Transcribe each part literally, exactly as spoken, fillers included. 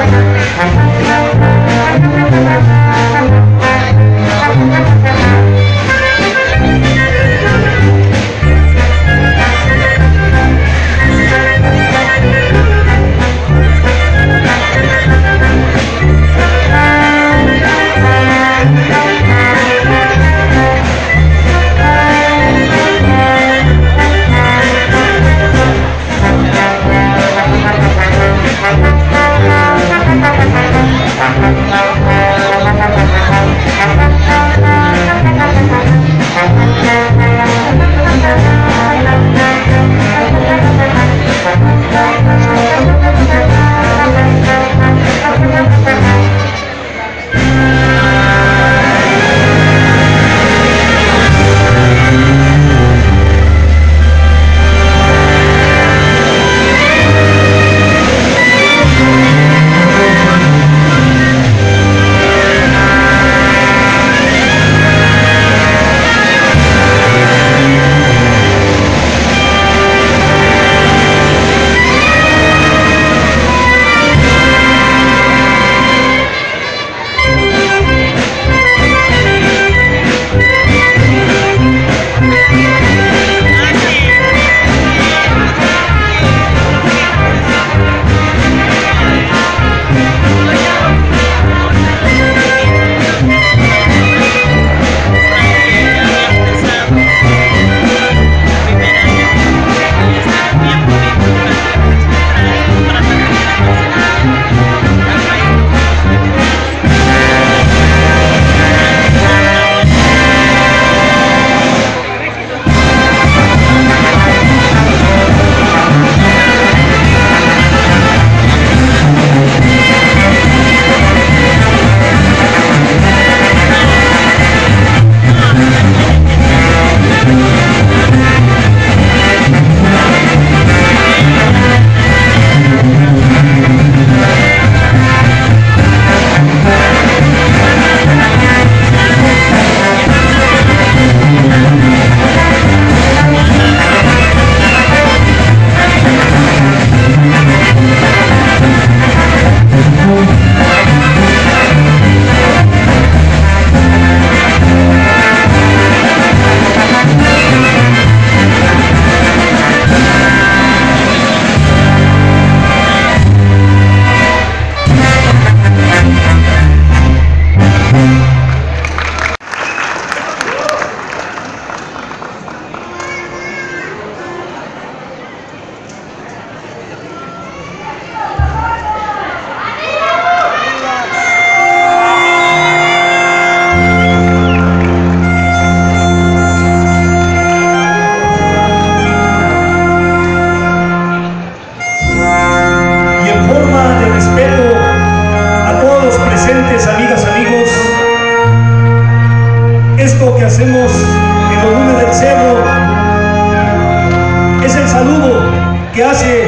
que hace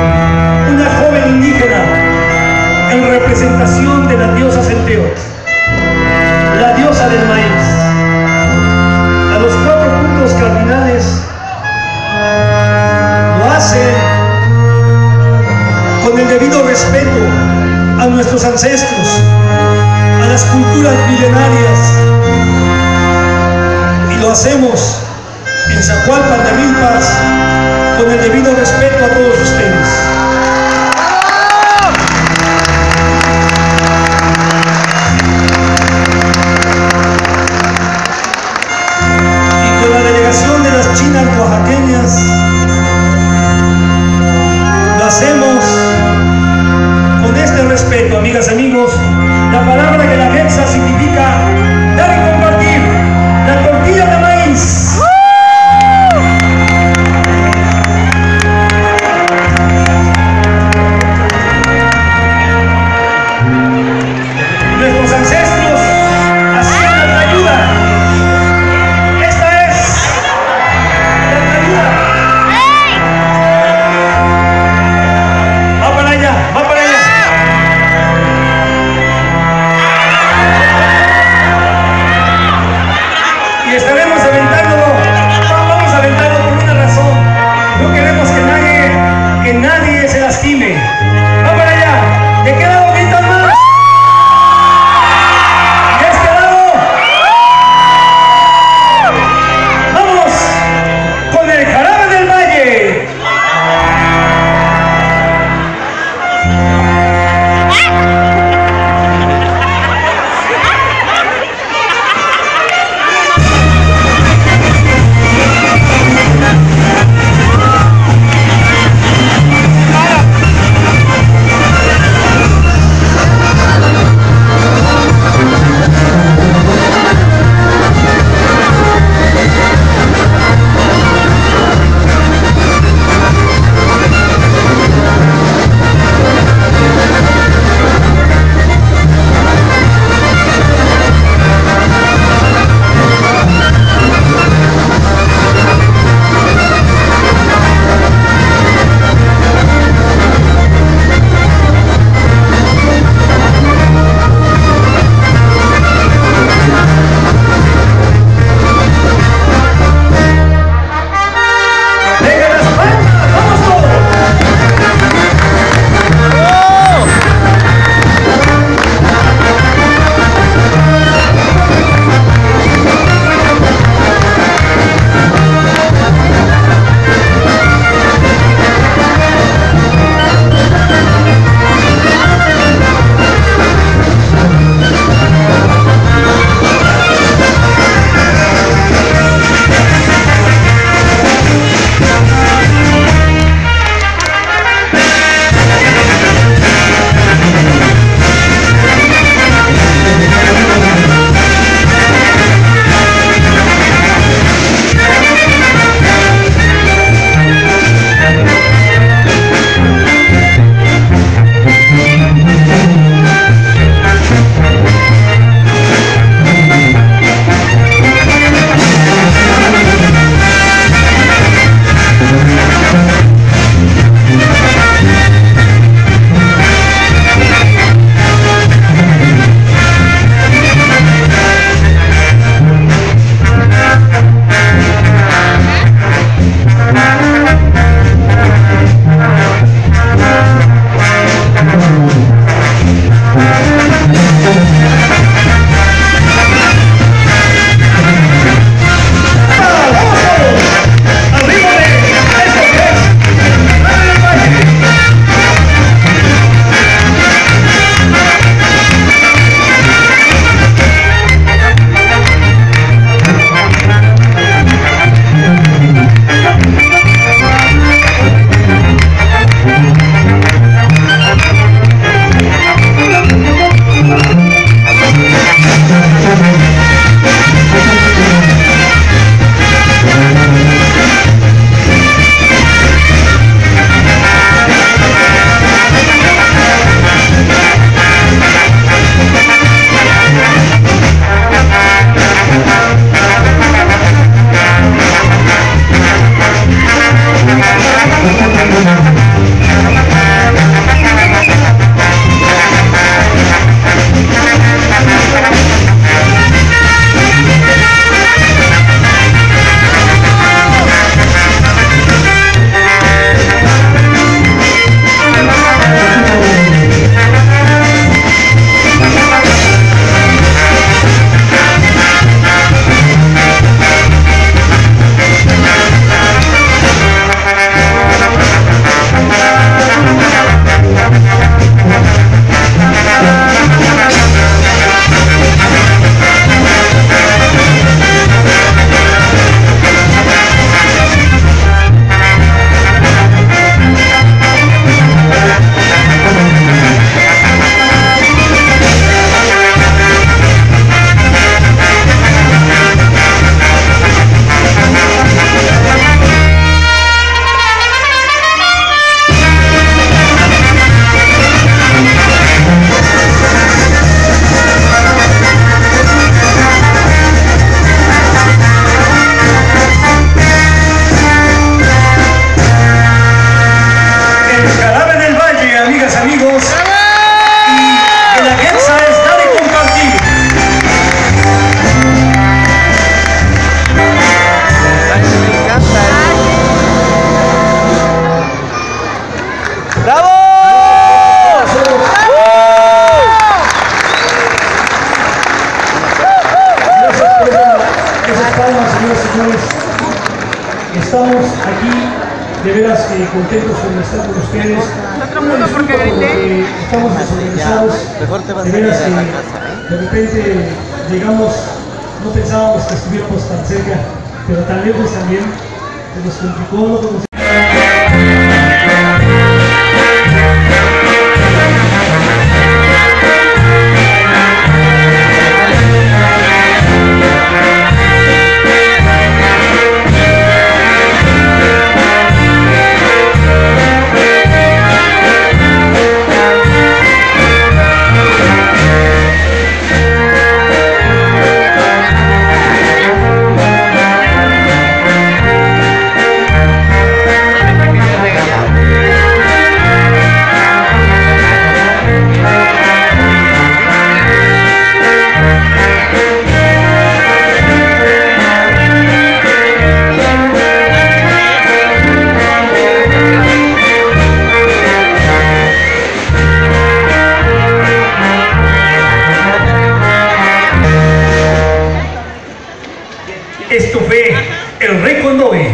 una joven indígena en representación de la diosa Centeo, la diosa del maíz. A los cuatro puntos cardinales lo hace con el debido respeto a nuestros ancestros, a las culturas milenarias, y lo hacemos en Zacualpan de Milpas con el debido respeto a todos ustedes. Y con la delegación de las chinas oaxaqueñas lo hacemos con este respeto, amigas y amigos. La palabra que la Hexa significa dar y compartir, la tortilla de maíz. veras que contentos con estar con ustedes. Otro mundo porque grité. Estamos desorganizados. De veras que de repente llegamos, no pensábamos que estuviéramos tan cerca, pero tan lejos también. Se nos complicó, no conocíamos. Esto fue el Rey Condobe.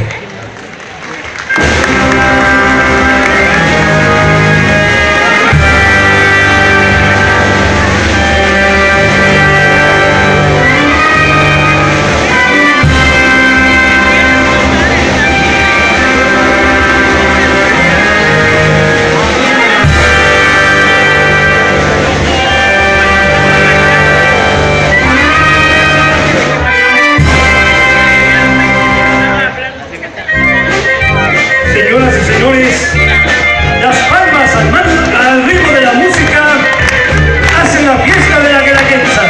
Las palmas al, man, al ritmo de la música hacen la fiesta de la Guelaguetza.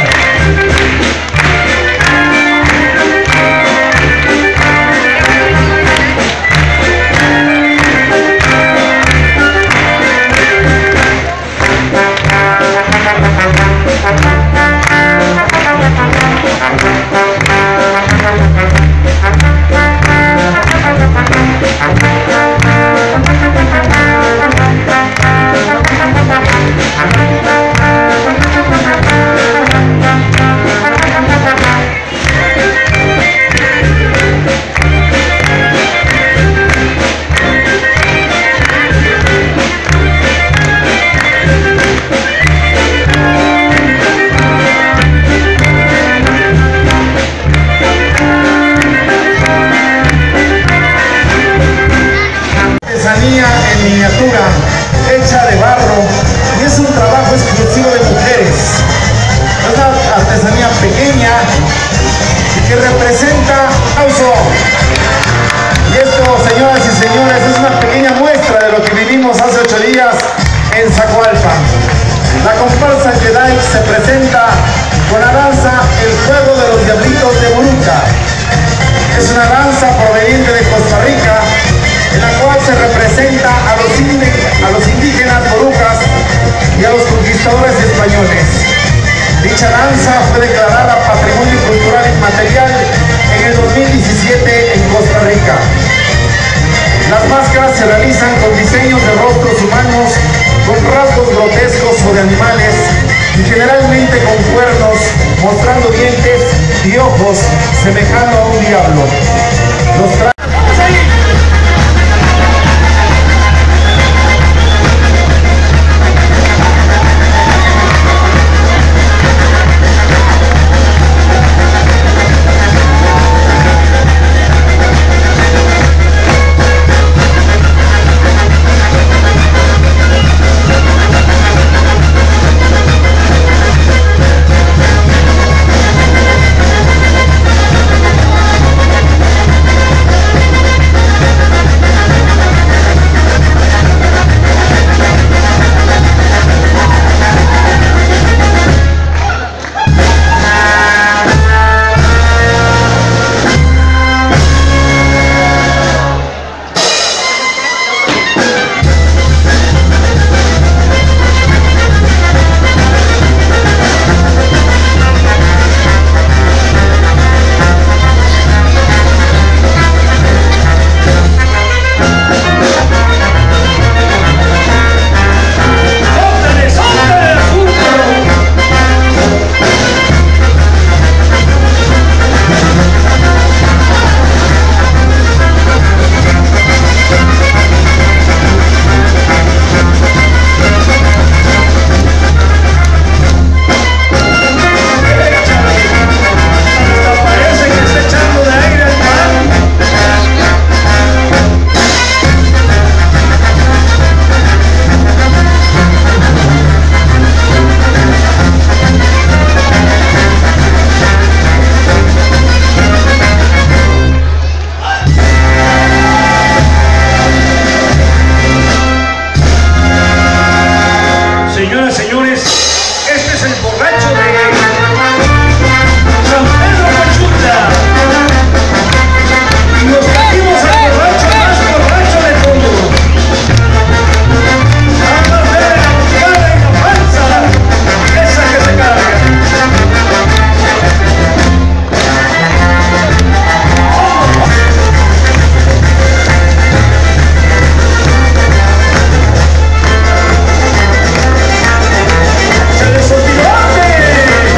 En miniatura, hecha de barro, y es un trabajo exclusivo de mujeres. Es una artesanía pequeña y que representa aplauso. Y esto, señoras y señores, es una pequeña muestra de lo que vivimos hace ocho días en Zacualpan. La comparsa Jedi se presenta con la danza El Juego de los Diablitos de Buruca. Es una danza proveniente de Costa Rica, en la cual se representa a los, a los indígenas borucas y a los conquistadores españoles. Dicha danza fue declarada Patrimonio Cultural Inmaterial en el dos mil diecisiete en Costa Rica. Las máscaras se realizan con diseños de rostros humanos, con rasgos grotescos o de animales, y generalmente con cuernos, mostrando dientes y ojos, semejando a un diablo. Los Este es el borracho de San Pedro Cochutla. Y nos trajimos al borracho más borracho de todos. Vamos a ver la cara y la panza, esa que se carga. ¡Se les olvidó antes!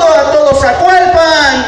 a todos Zacualpan.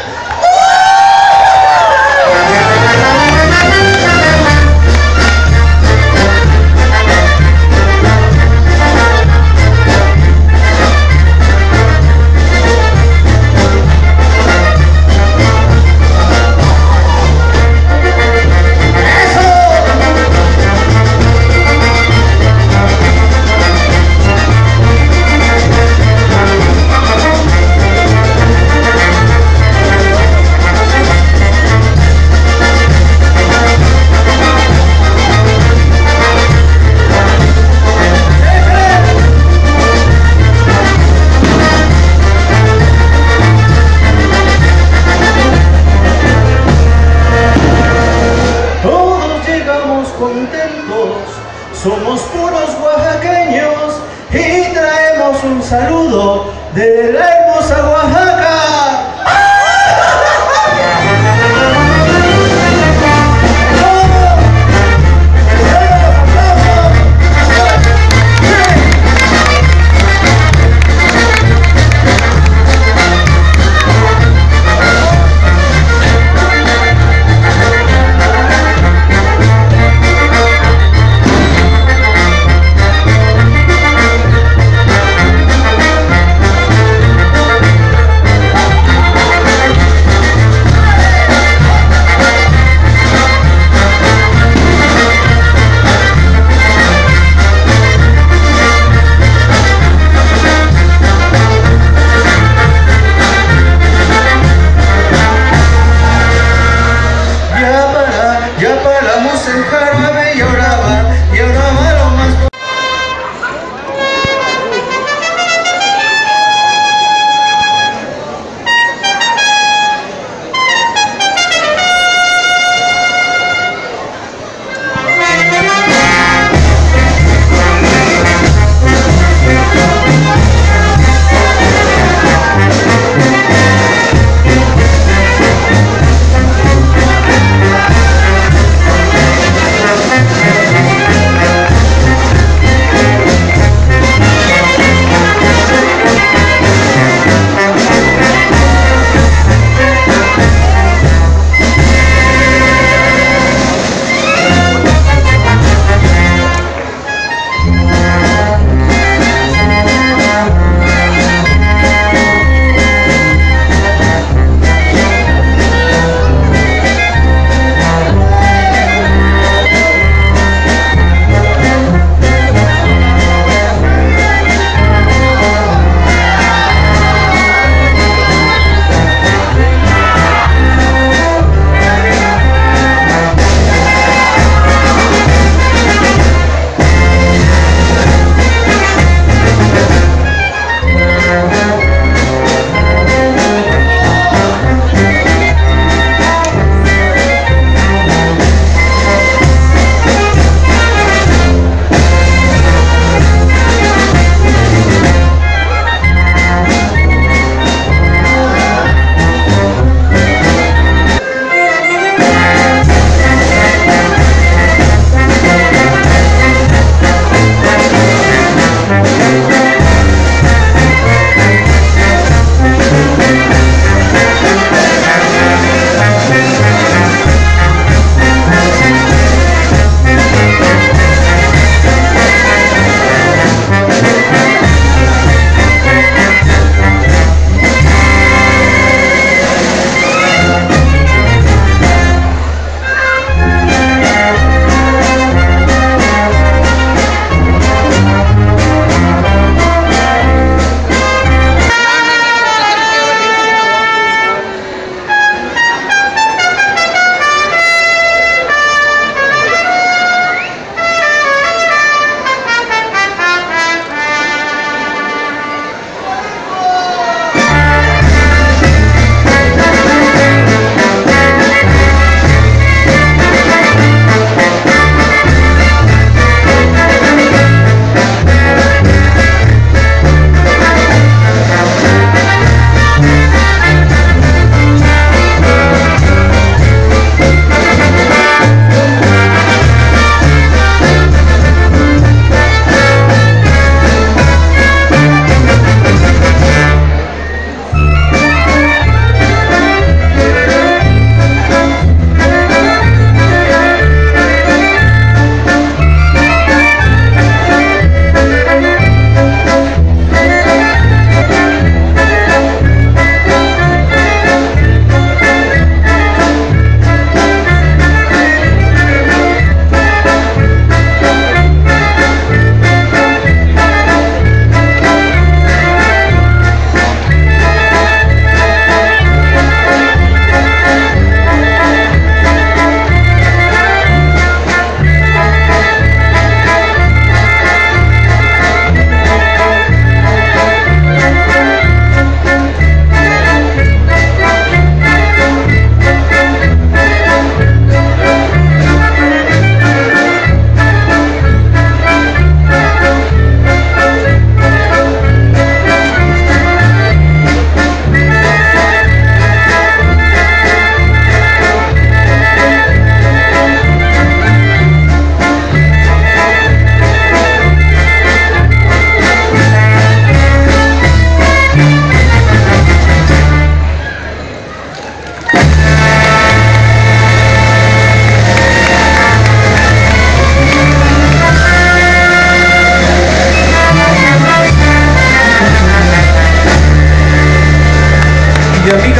Somos puros oaxaqueños y traemos un saludo de la hermosa Oaxaca.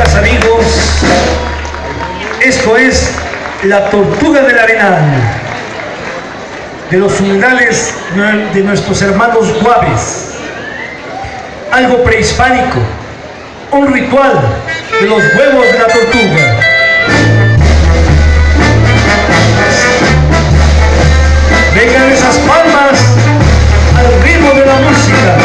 amigas, amigos, esto es La Tortuga del Arenal, de los humedales de nuestros hermanos guaves. Algo prehispánico, un ritual de los huevos de la tortuga. Vengan esas palmas al ritmo de la música.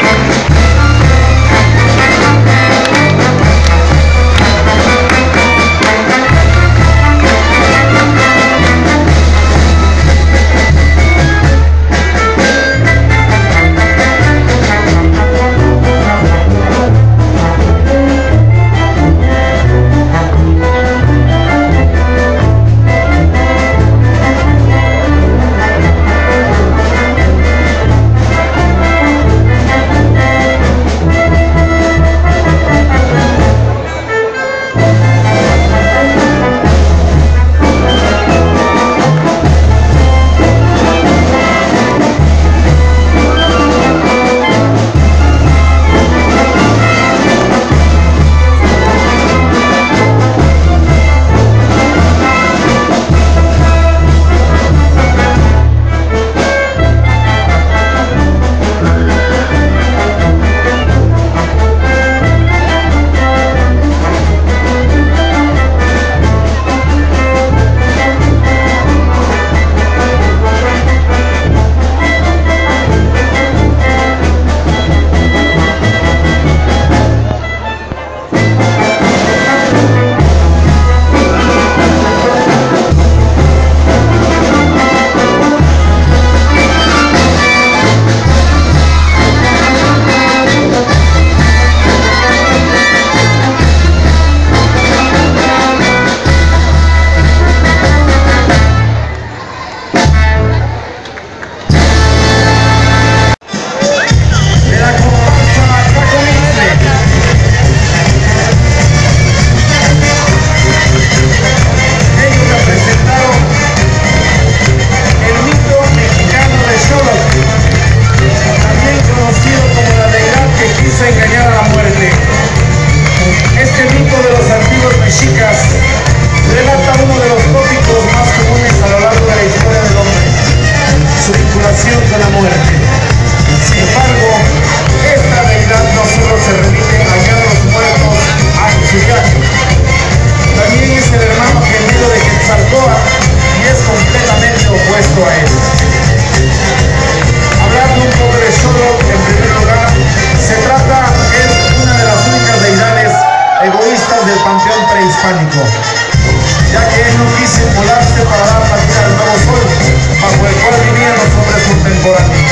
Ya que él no quiso inmolarse para dar partida al nuevo sol, bajo el cual vivían los hombres contemporáneos.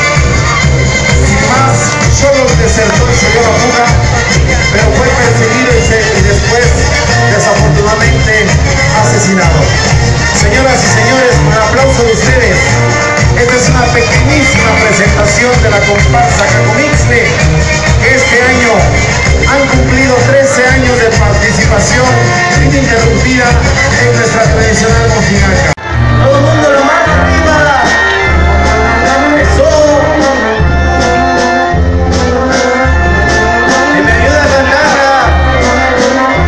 Sin más, Xolos desertó y se dio la fuga, pero fue perseguido y, se, y después, desafortunadamente, asesinado. Señoras y señores, con el aplauso de ustedes, esta es una pequeñísima presentación de la comparsa Cacomixtle, que este año han cumplido trece años de participación ininterrumpida en nuestra tradicional mojinaca. Todo el mundo lo manda arriba. Eso. Y me ayuda a cantarla.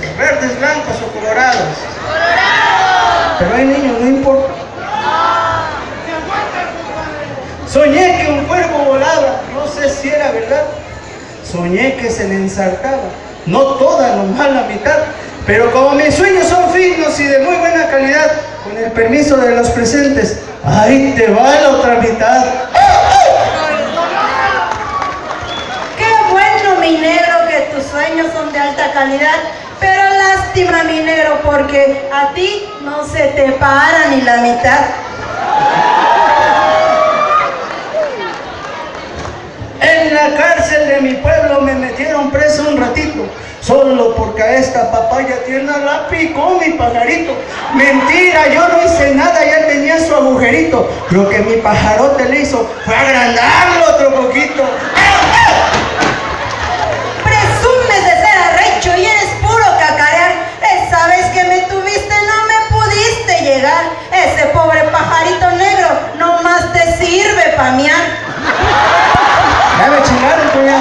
verdes, blancos o colorados. Pero hay niños, no importa. Soñé que un cuervo volaba, no sé si era verdad. Soñé que se le ensartaba, no toda, nomás la mitad. Pero como mis sueños son finos y de muy buena calidad, con el permiso de los presentes, ahí te va la otra mitad. Qué bueno, mi negro, que tus sueños son de alta calidad. Pero lástima, mi negro, porque a ti no se te para ni la mitad. En la cárcel de mi pueblo me metieron preso un ratito, solo porque a esta papaya tierna la picó mi pajarito. Mentira, yo no hice nada, ya tenía su agujerito. Lo que mi pajarote le hizo fue agrandarlo otro poquito. Presumes de ser arrecho y eres puro cacarear. Esa vez que me tuviste no me pudiste llegar. Ese pobre pajarito negro nomás te sirve pa' miar. Ya me chingaron, cuñado.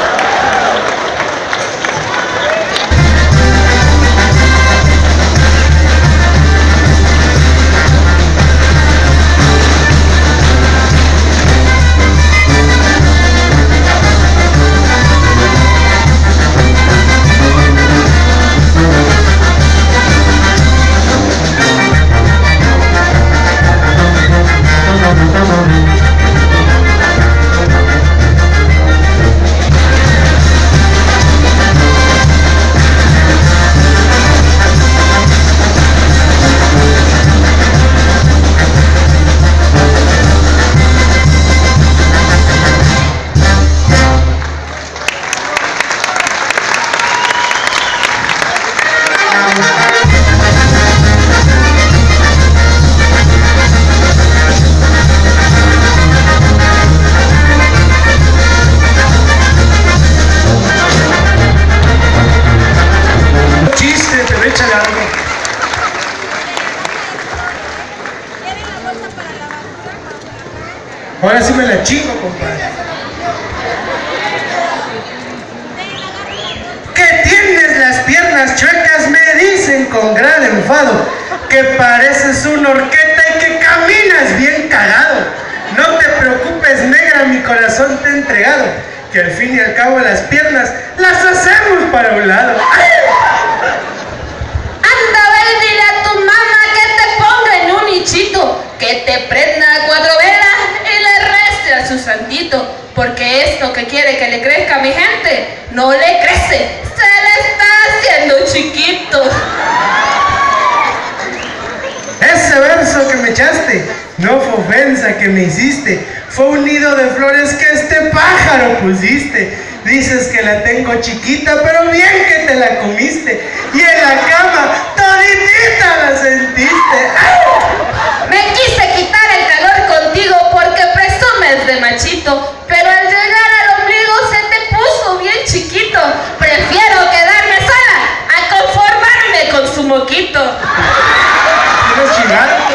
Ahora sí me la chingo, compadre. Que tienes las piernas chuecas, me dicen con gran enfado. Que pareces una horqueta y que caminas bien cagado. No te preocupes, negra, mi corazón te he entregado. Que al fin y al cabo las piernas las hacemos para un lado. Anda, ve, dile a tu mamá que te ponga en un nichito, que te prenda cuatro velas y le reste a su santito, porque esto que quiere que le crezca a mi gente, no le crece, se le está haciendo chiquito. Ese verso que me echaste no fue ofensa que me hiciste, fue un nido de flores que este pájaro pusiste. Dices que la tengo chiquita, pero bien que te la comiste, y en la cama toditita la sentiste. ¡Ay! Me quise quitar el calor contigo porque presumes de machito, pero al llegar al ombligo se te puso bien chiquito. Prefiero quedarme sola a conformarme con su moquito. ¿Quieres chingar?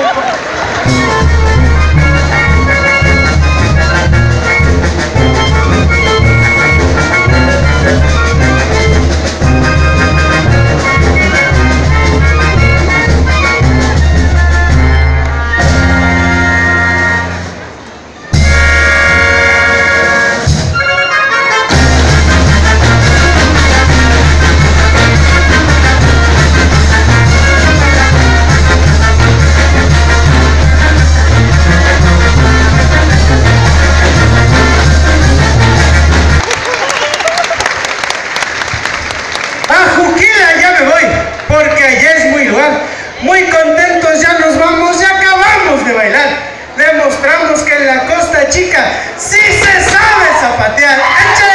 Muy contentos ya nos vamos y acabamos de bailar. Demostramos que en la Costa Chica sí se sabe zapatear. ¡Eche!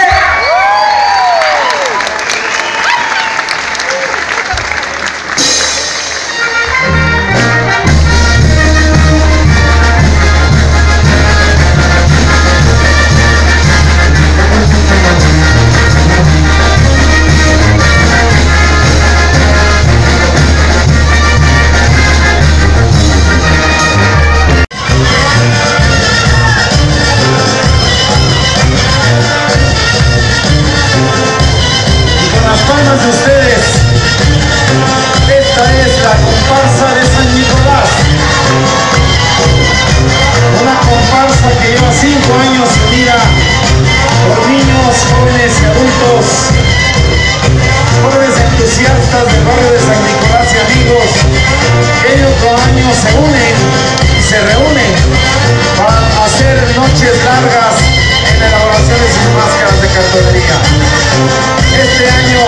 vecinos se unen y se reúnen para hacer noches largas en la elaboración de sus máscaras de cartonería. Este año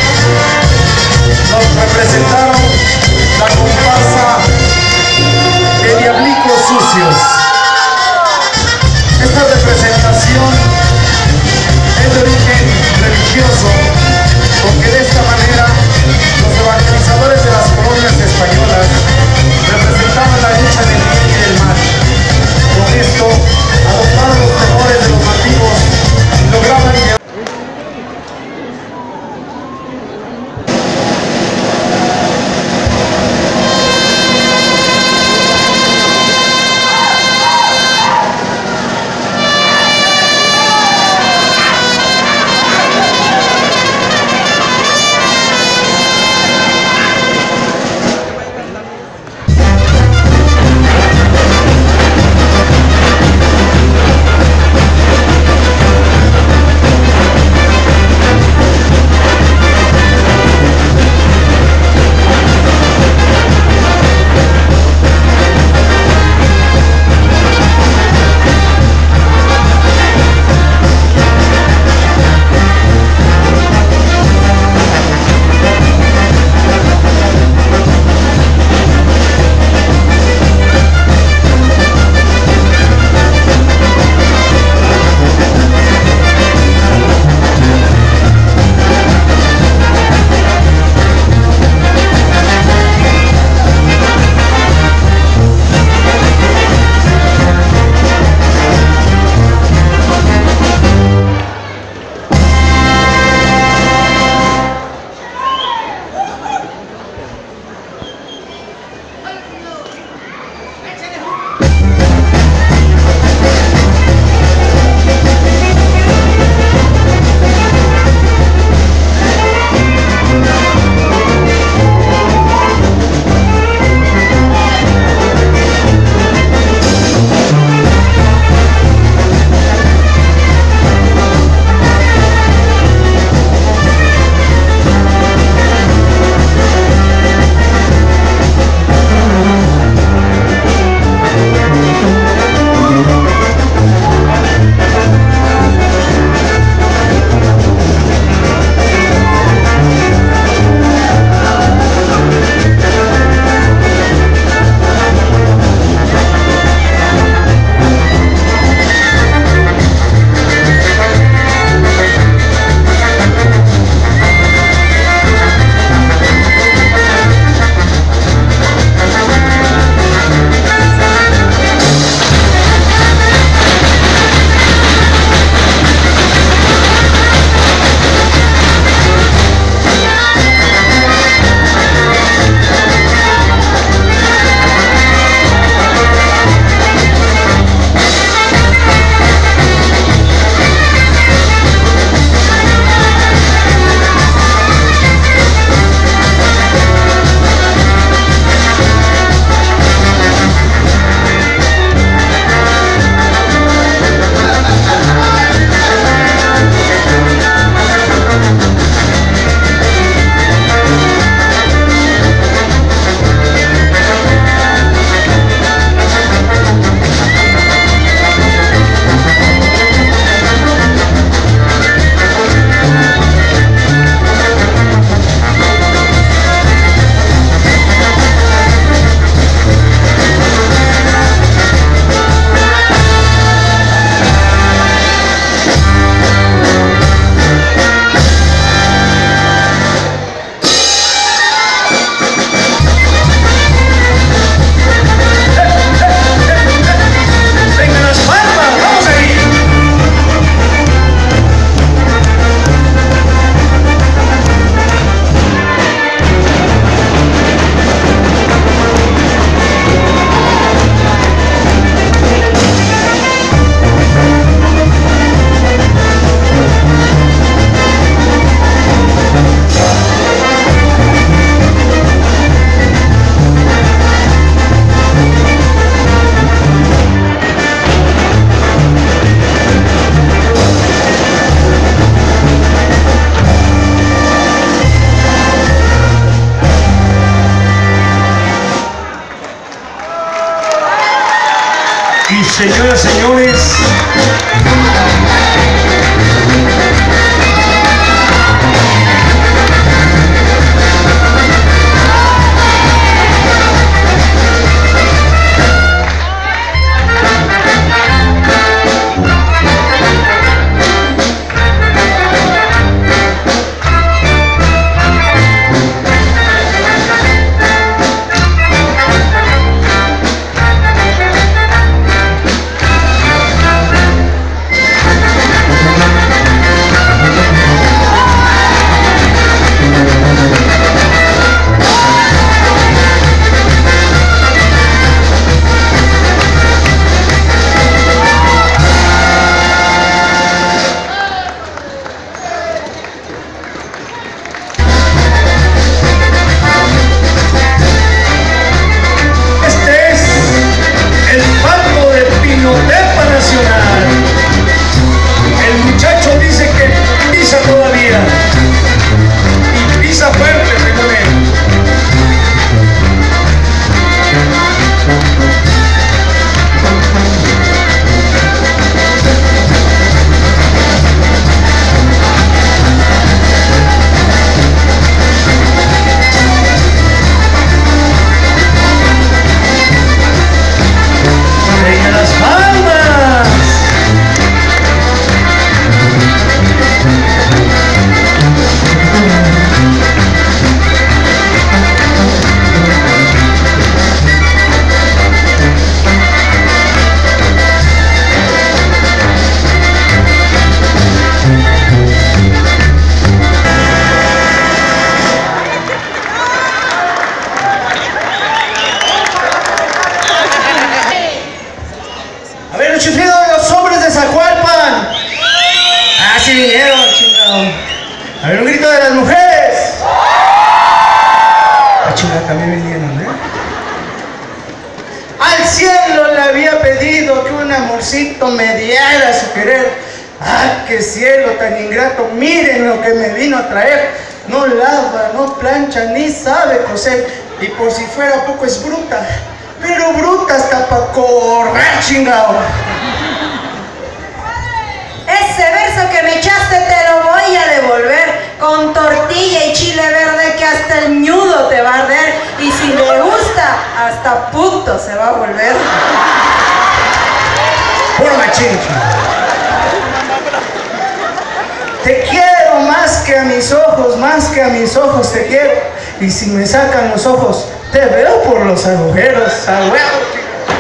nos representaron la comparsa de Diablicos Sucios. Esta representación es de origen religioso, porque de esta manera los evangelizadores de las colonias españolas representaban la lucha del bien y del mal. Con esto adoptaron los temores de los nativos y lograban llevar. Señoras, señores, a ver, un grito de las mujeres. Ah, chinga, también vinieron, ¿eh? Al cielo le había pedido que un amorcito me diera su querer. Ah, qué cielo tan ingrato, miren lo que me vino a traer. No lava, no plancha, ni sabe coser. Y por si fuera poco es bruta, pero bruta hasta para correr, chingado. Ese verso que me echaste te lo voy a devolver con tortilla y chile verde que hasta el ñudo te va a arder, y si le gusta hasta puto se va a volver. Puro machín. Te quiero más que a mis ojos, más que a mis ojos te quiero, y si me sacan los ojos te veo por los agujeros, a huevo.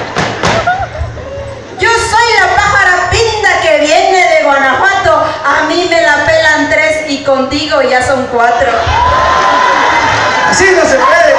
Yo soy la pájara pinda que viene de Guanajuato, a mí me la pelan tres y contigo ya son cuatro. Así no se puede.